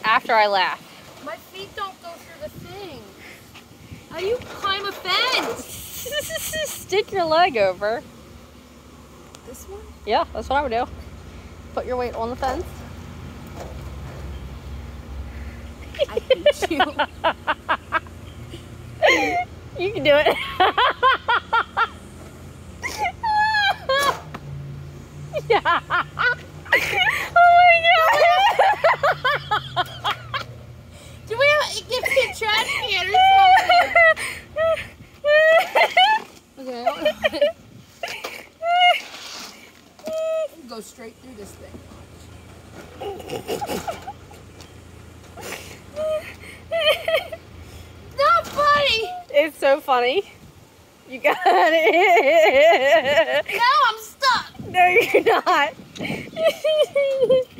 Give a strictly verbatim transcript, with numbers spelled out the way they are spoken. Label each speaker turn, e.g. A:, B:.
A: after I laugh.
B: My feet don't go through the thing. How do you climb a fence?
A: Stick your leg over.
B: This one?
A: Yeah, that's what I would do. Put your weight on the fence.
B: I hate you.
A: You can do it. Yeah. Oh my god.
B: Do we have give me a trash can or something? Okay. Go straight through this thing. Not funny.
A: It's so funny. You got it.
B: Now I'm stuck.
A: No, you're not.